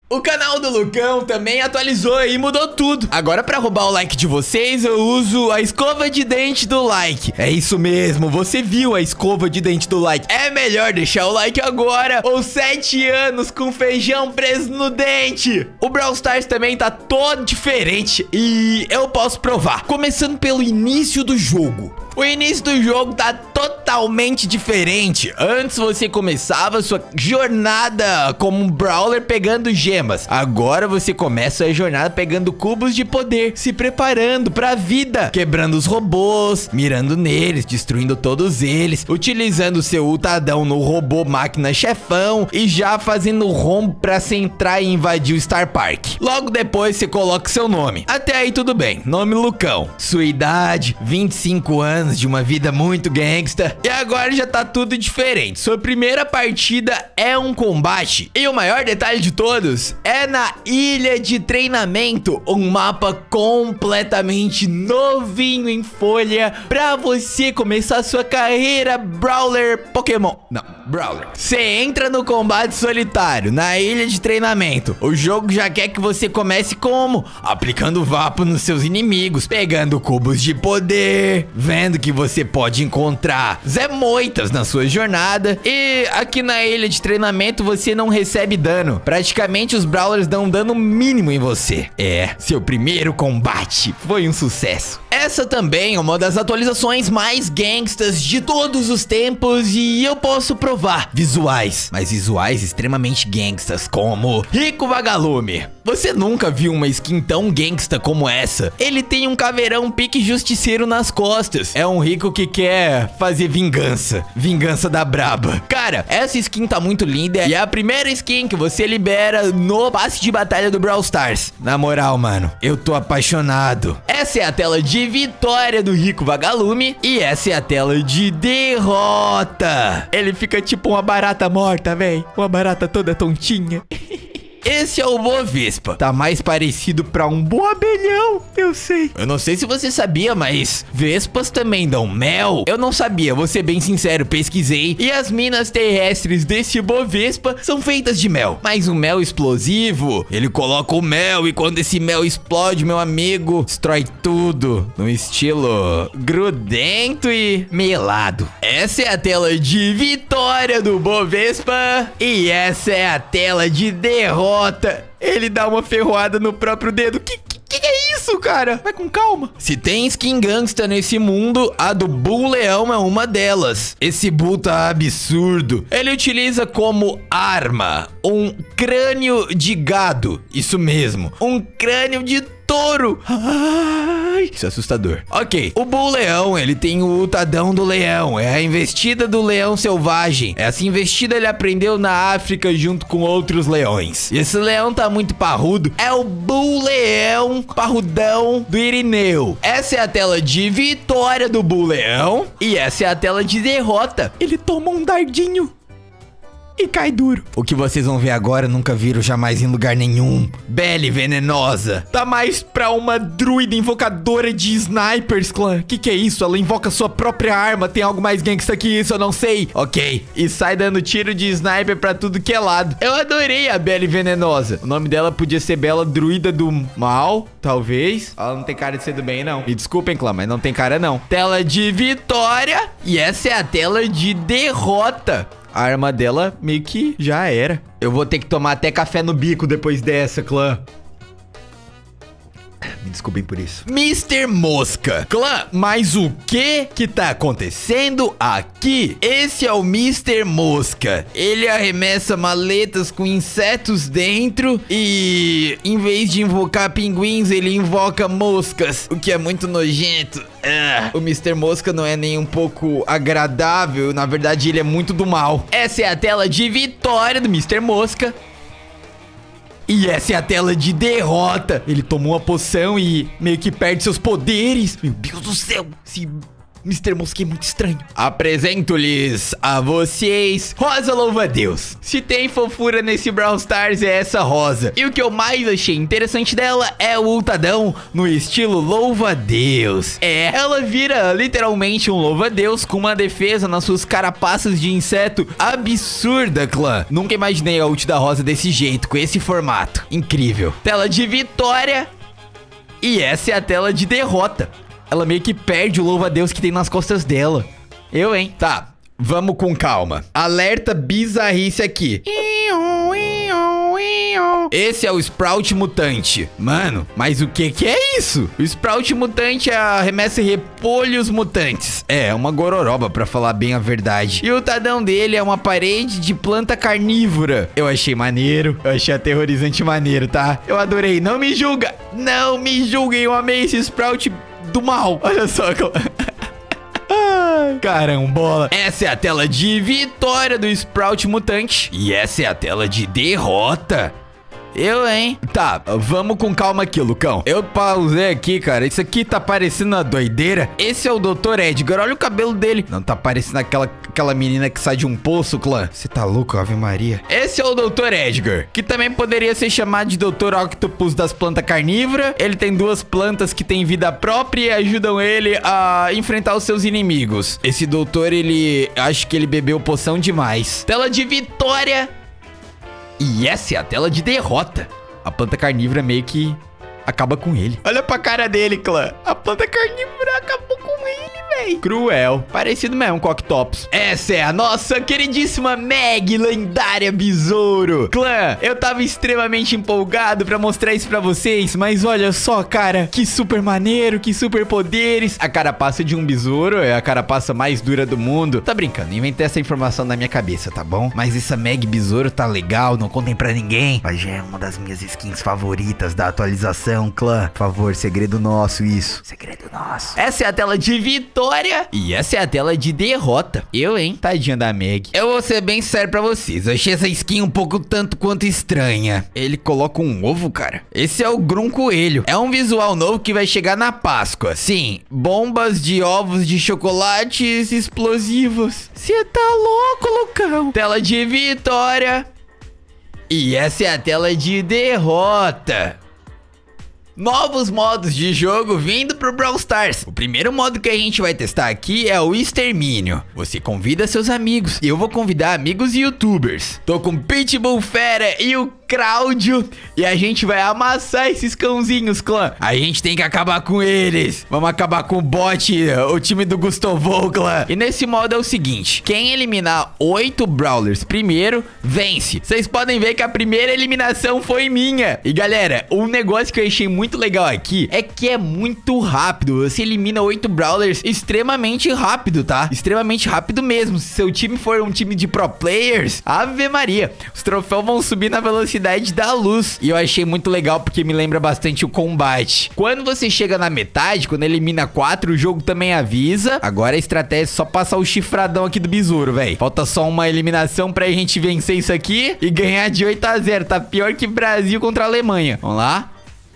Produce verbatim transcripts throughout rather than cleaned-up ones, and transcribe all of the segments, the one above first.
O canal do Lucão também atualizou e mudou tudo. Agora, pra roubar o like de vocês, eu uso a escova de dente do like. É isso mesmo, você viu a escova de dente do like. É melhor deixar o like agora ou sete anos com feijão preso no dente. O Brawl Stars também tá todo diferente e eu posso provar. Começando pelo início do jogo. O início do jogo tá totalmente diferente. Antes você começava sua jornada como um brawler pegando gemas. Agora você começa a jornada pegando cubos de poder, se preparando pra vida, quebrando os robôs, mirando neles, destruindo todos eles, utilizando seu ultadão no robô máquina chefão e já fazendo rombo pra se entrar e invadir o Star Park. Logo depois você coloca seu nome. Até aí tudo bem, nome Lucão. Sua idade, vinte e cinco anos. De uma vida muito gangsta. E agora já tá tudo diferente. Sua primeira partida é um combate. E o maior detalhe de todos é na ilha de treinamento. Um mapa completamente novinho em folha pra você começar sua carreira Brawler Pokémon. Não, Brawler. Você entra no combate solitário na ilha de treinamento. O jogo já quer que você comece como? Aplicando vapo nos seus inimigos, pegando cubos de poder, vendo que você pode encontrar Zé Moitas na sua jornada. E aqui na ilha de treinamento você não recebe dano. Praticamente os Brawlers dão dano mínimo em você. É, seu primeiro combate foi um sucesso. Essa também é uma das atualizações mais gangstas de todos os tempos e eu posso provar. Visuais, mas visuais extremamente gangstas, como Rico Vagalume. Você nunca viu uma skin tão gangsta como essa? Ele tem um caveirão pique justiceiro nas costas. É um rico que quer fazer vingança. Vingança da braba. Cara, essa skin tá muito linda e é a primeira skin que você libera no passe de batalha do Brawl Stars. Na moral, mano, eu tô apaixonado. Essa é a tela de vitória do Rico Vagalume e essa é a tela de derrota. Ele fica tipo uma barata morta, véi. Uma barata toda tontinha. Esse é o Bovespa. Tá mais parecido pra um boabelhão, eu sei. Eu não sei se você sabia, mas vespas também dão mel. Eu não sabia, vou ser bem sincero, pesquisei. E as minas terrestres desse Bovespa são feitas de mel. Mas o mel explosivo, ele coloca o mel e quando esse mel explode, meu amigo, destrói tudo. No estilo grudento e melado. Essa é a tela de vitória do Bovespa. E essa é a tela de derrota. Ele dá uma ferroada no próprio dedo. Que, que que é isso, cara? Vai com calma. Se tem skin gangsta nesse mundo, a do Bull Leão é uma delas. Esse Bull tá absurdo. Ele utiliza como arma um crânio de gado. Isso mesmo, um crânio de touro. Ai, isso é assustador. Ok, o Bull Leão, ele tem o ultadão do leão. É a investida do leão selvagem. Essa investida ele aprendeu na África junto com outros leões. E esse leão tá muito parrudo. É o Bull Leão parrudão do Irineu. Essa é a tela de vitória do Bull Leão. E essa é a tela de derrota. Ele tomou um dardinho e cai duro. O que vocês vão ver agora nunca viram jamais em lugar nenhum. Belle venenosa. Tá mais pra uma druida invocadora de snipers, clã. Que que é isso? Ela invoca sua própria arma. Tem algo mais gangsta que isso? Eu não sei. Ok. E sai dando tiro de sniper pra tudo que é lado. Eu adorei a Belle venenosa. O nome dela podia ser Bela Druida do Mal, talvez. Ela não tem cara de ser do bem, não. Me desculpem, clã, mas não tem cara, não. Tela de vitória. E essa é a tela de derrota. A arma dela meio que já era. Eu vou ter que tomar até café no bico depois dessa, clã. Me desculpem por isso. mister Mosca. Clã, mas o que que tá acontecendo aqui? Esse é o mister Mosca. Ele arremessa maletas com insetos dentro e em vez de invocar pinguins, ele invoca moscas, o que é muito nojento. Ah, o mister Mosca não é nem um pouco agradável. Na verdade, ele é muito do mal. Essa é a tela de vitória do mister Mosca. E essa é a tela de derrota. Ele tomou uma poção e meio que perde seus poderes. Meu Deus do céu. Esse mister Mosquinha é muito estranho. Apresento-lhes a vocês Rosa Louva-a-Deus. Se tem fofura nesse Brawl Stars é essa Rosa. E o que eu mais achei interessante dela é o ultadão no estilo Louva-a-Deus. É, ela vira literalmente um Louva-a-Deus com uma defesa nas suas carapaças de inseto absurda, clã. Nunca imaginei a ult da Rosa desse jeito, com esse formato. Incrível. Tela de vitória. E essa é a tela de derrota. Ela meio que perde o louva-a-Deus que tem nas costas dela. Eu, hein? Tá, vamos com calma. Alerta bizarrice aqui. Esse é o Sprout Mutante. Mano, mas o que que é isso? O Sprout Mutante arremessa repolhos mutantes. É, uma gororoba, pra falar bem a verdade. E o tadão dele é uma parede de planta carnívora. Eu achei maneiro. Eu achei aterrorizante maneiro, tá? Eu adorei. Não me julga. Não me julguem. Eu amei esse Sprout do mal. Olha só. Ai, carambola. Essa é a tela de vitória do Sprout Mutante. E essa é a tela de derrota. Eu, hein? Tá, vamos com calma aqui, Lucão. Eu pausei aqui, cara. Isso aqui tá parecendo uma doideira. Esse é o doutor Edgar. Olha o cabelo dele. Não tá parecendo aquela, aquela menina que sai de um poço, clã. Você tá louco, Ave Maria. Esse é o doutor Edgar, que também poderia ser chamado de doutor Octopus das plantas carnívoras. Ele tem duas plantas que têm vida própria e ajudam ele a enfrentar os seus inimigos. Esse doutor, ele... acho que ele bebeu poção demais. Tela de vitória. E essa é a tela de derrota. A planta carnívora meio que acaba com ele. Olha pra cara dele, clã. A planta carnívora acabou com ele, véi. Cruel. Parecido mesmo com o Octopus. Essa é a nossa queridíssima Meg lendária besouro. Clã, eu tava extremamente empolgado pra mostrar isso pra vocês, mas olha só, cara, que super maneiro, que super poderes. A carapaça de um besouro é a carapaça mais dura do mundo. Tá brincando, inventei essa informação na minha cabeça, tá bom? Mas essa Meg besouro tá legal, não contem pra ninguém. Mas já é uma das minhas skins favoritas da atualização, clã. Por favor, segredo nosso isso. Segredo nosso. Essa é a tela de vitória. E essa é a tela de derrota. Eu, hein? Tadinha da Meg. Eu vou ser bem sério pra vocês. Eu achei essa skin um pouco tanto quanto estranha. Ele coloca um ovo, cara. Esse é o Grum Coelho. É um visual novo que vai chegar na Páscoa. Sim, bombas de ovos de chocolates explosivos. Você tá louco, Lucão? Tela de vitória. E essa é a tela de derrota. Novos modos de jogo vindo pro Brawl Stars. O primeiro modo que a gente vai testar aqui é o Extermínio. Você convida seus amigos e eu vou convidar amigos e youtubers. Tô com Pitbull Fera e o Cláudio e a gente vai amassar esses cãozinhos, clã. A gente tem que acabar com eles. Vamos acabar com o bot, o time do Gustavo, clã. E nesse modo é o seguinte: quem eliminar oito Brawlers primeiro, vence. Vocês podem ver que a primeira eliminação foi minha. E galera, um negócio que eu achei muito legal aqui é que é muito rápido. Você elimina oito Brawlers extremamente rápido, tá? Extremamente rápido mesmo. Se seu time for um time de pro players, Ave Maria, os troféus vão subir na velocidade da luz. E eu achei muito legal porque me lembra bastante o combate. Quando você chega na metade, quando elimina quatro, o jogo também avisa. Agora a estratégia é só passar o chifradão aqui do besouro, velho. Falta só uma eliminação pra gente vencer isso aqui e ganhar de oito a zero. Tá pior que Brasil contra a Alemanha. Vamos lá.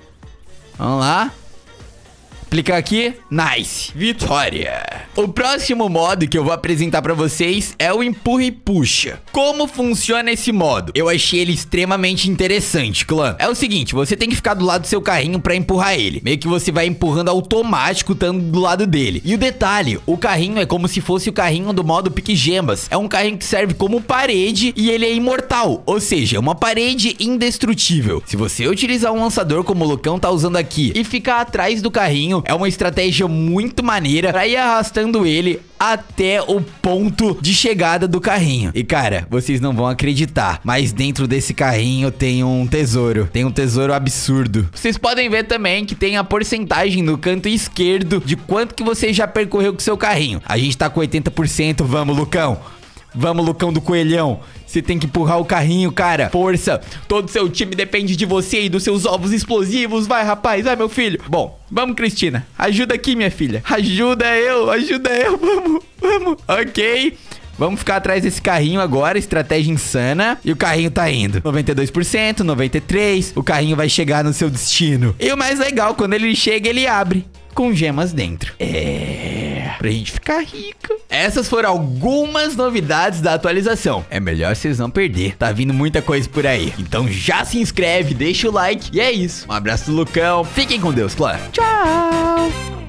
Vamos lá. Aplicar aqui. Nice. Vitória. O próximo modo que eu vou apresentar pra vocês é o Empurra e Puxa. Como funciona esse modo? Eu achei ele extremamente interessante, clã. É o seguinte, você tem que ficar do lado do seu carrinho pra empurrar ele. Meio que você vai empurrando automático, estando do lado dele. E o detalhe, o carrinho é como se fosse o carrinho do modo Pique Gemas. É um carrinho que serve como parede e ele é imortal. Ou seja, é uma parede indestrutível. Se você utilizar um lançador como o Lucão tá usando aqui e ficar atrás do carrinho, é uma estratégia muito maneira pra ir arrastando ele até o ponto de chegada do carrinho. E cara, vocês não vão acreditar, mas dentro desse carrinho tem um tesouro. Tem um tesouro absurdo. Vocês podem ver também que tem a porcentagem no canto esquerdo de quanto que você já percorreu com seu carrinho. A gente tá com oitenta por cento. Vamos, Lucão. Vamos, Lucão do Coelhão. Você tem que empurrar o carrinho, cara. Força. Todo seu time depende de você e dos seus ovos explosivos. Vai, rapaz. Vai, meu filho. Bom, vamos, Cristina. Ajuda aqui, minha filha. Ajuda eu. Ajuda eu. Vamos, vamos. Ok. Vamos ficar atrás desse carrinho agora. Estratégia insana. E o carrinho tá indo. noventa e dois por cento, noventa e três por cento. O carrinho vai chegar no seu destino. E o mais legal, quando ele chega, ele abre com gemas dentro. É... É, pra gente ficar rica. Essas foram algumas novidades da atualização. É melhor vocês não perder. Tá vindo muita coisa por aí. Então já se inscreve, deixa o like. E é isso. Um abraço do Lucão. Fiquem com Deus, clã. Tchau.